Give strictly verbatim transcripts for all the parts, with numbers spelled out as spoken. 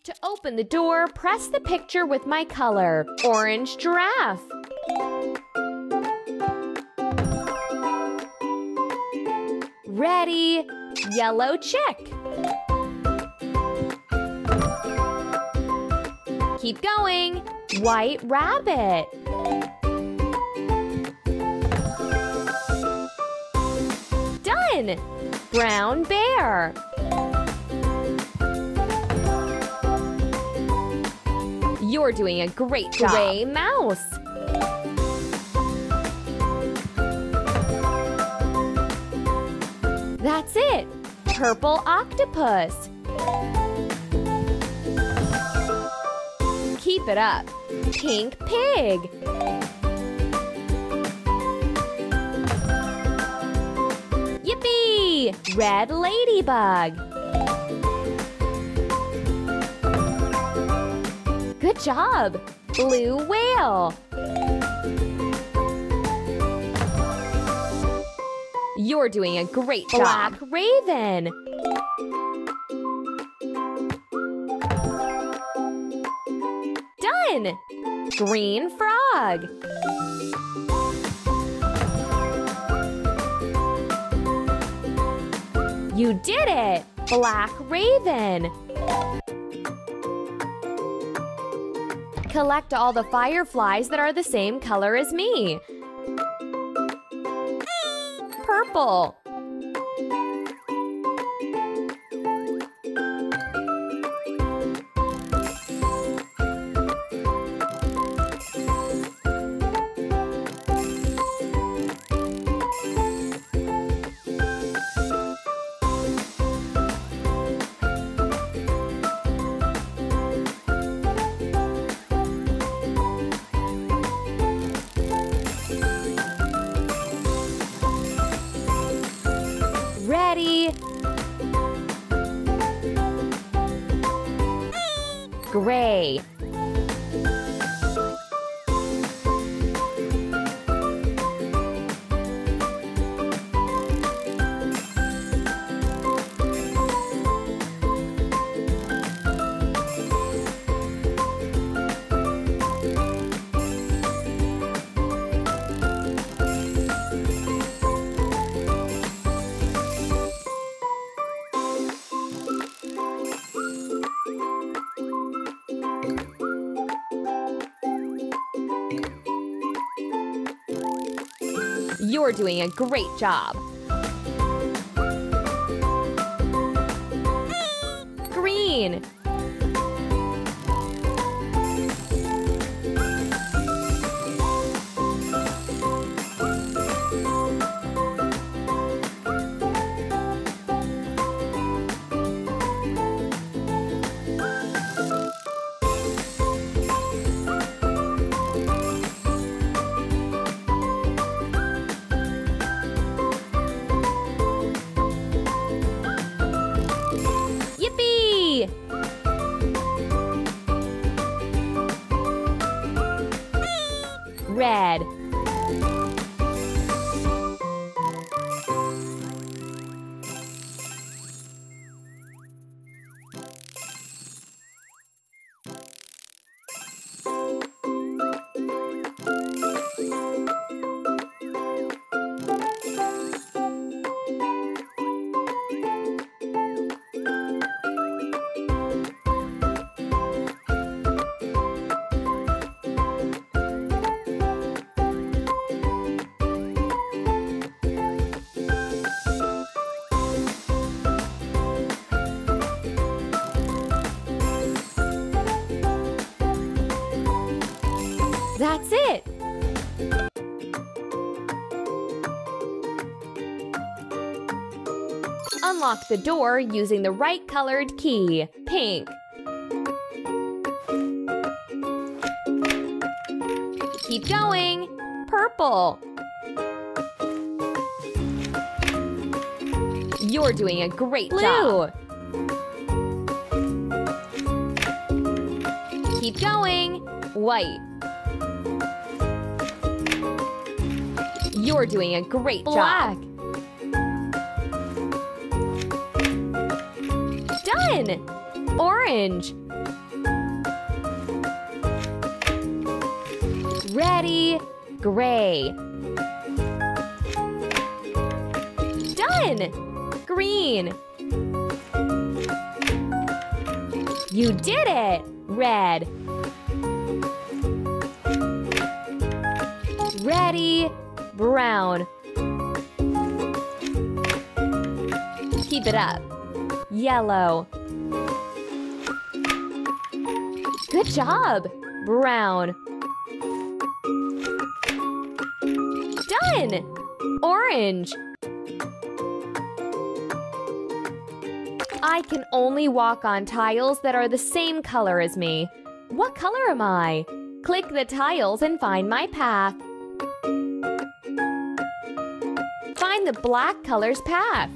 To open the door, press the picture with my color. Orange giraffe. Ready? Yellow chick. Keep going. White rabbit. Done! Brown bear. You're doing a great job. Gray mouse. That's it. Purple octopus. Keep it up. Pink pig. Yippee! Red ladybug. Good job! Blue whale. You're doing a great job. Black raven. Done! Green frog. You did it! Black raven. Collect all the fireflies that are the same color as me. Purple. Ready? Gray. You're doing a great job. Green. Red. That's it! Unlock the door using the right colored key, pink. Keep going, purple. You're doing a great Blue. job. Keep going, white. You're doing a great Black. job. Done! Orange. Ready, gray. Done! Green. You did it! Red. Ready, brown. Keep it up. Yellow. Good job! Brown. Done! Orange. I can only walk on tiles that are the same color as me. What color am I? Click the tiles and find my path. Find the black color's path.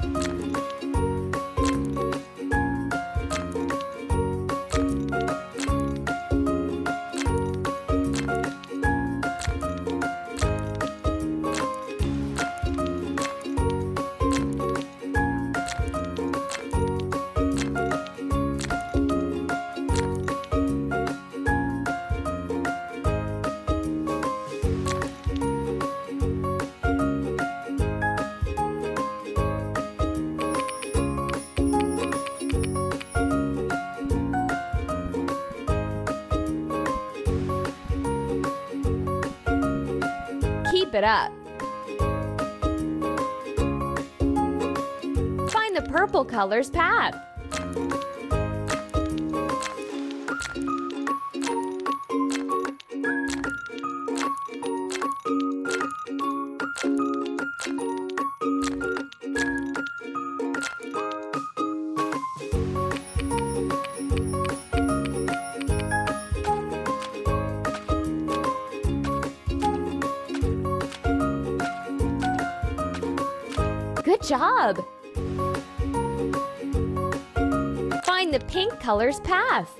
Keep it up. Find the purple color's path. Good job! Find the pink color's path.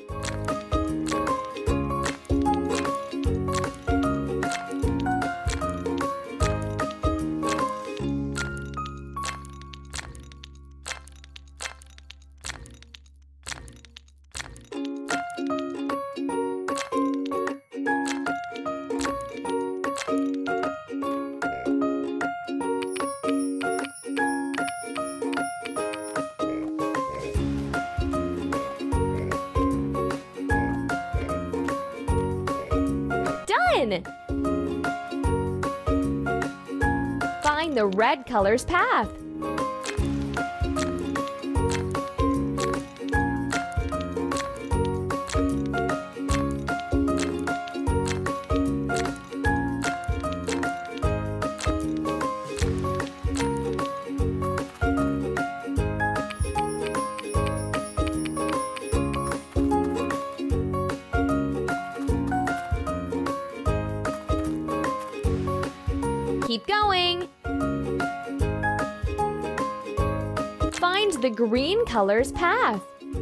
Done! Find the red color's path. Keep going. Find the green color's path.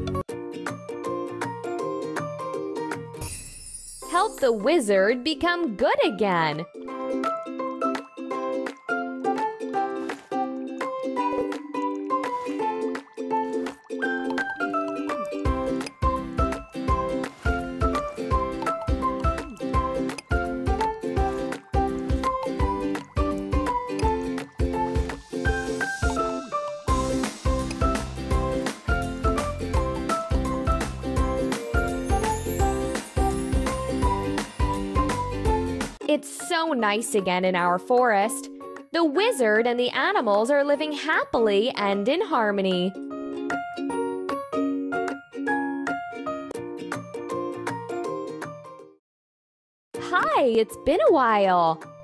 Help the wizard become good again. It's so nice again in our forest. The wizard and the animals are living happily and in harmony. Hi, it's been a while.